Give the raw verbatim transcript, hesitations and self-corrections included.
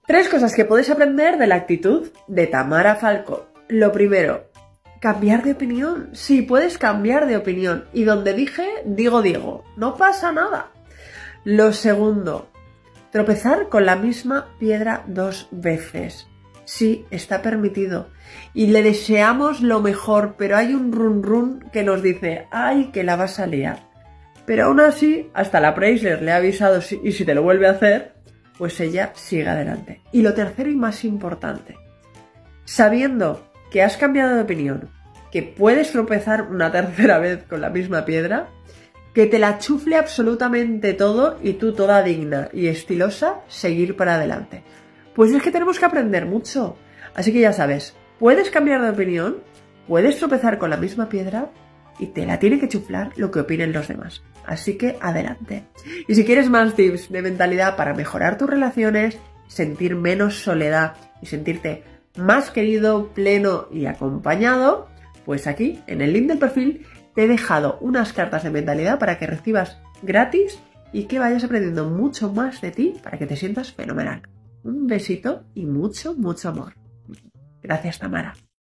Tres cosas que puedes aprender de la actitud de Tamara Falcó. Lo primero, cambiar de opinión. Sí, puedes cambiar de opinión. Y donde dije, digo Diego. No pasa nada. Lo segundo, tropezar con la misma piedra dos veces. Sí, está permitido. Y le deseamos lo mejor, pero hay un run run que nos dice, ay, que la vas a liar. Pero aún así, hasta la Preisler le ha avisado y si te lo vuelve a hacer, pues ella sigue adelante. Y lo tercero y más importante, sabiendo que has cambiado de opinión, que puedes tropezar una tercera vez con la misma piedra, que te la chufle absolutamente todo y tú toda digna y estilosa seguir para adelante. Pues es que tenemos que aprender mucho. Así que ya sabes, puedes cambiar de opinión, puedes tropezar con la misma piedra y te la tiene que chuflar lo que opinen los demás. Así que adelante. Y si quieres más tips de mentalidad para mejorar tus relaciones, sentir menos soledad y sentirte más querido, pleno y acompañado, pues aquí, en el link del perfil, te he dejado unas cartas de mentalidad para que recibas gratis y que vayas aprendiendo mucho más de ti para que te sientas fenomenal. Un besito y mucho, mucho amor. Gracias, Tamara.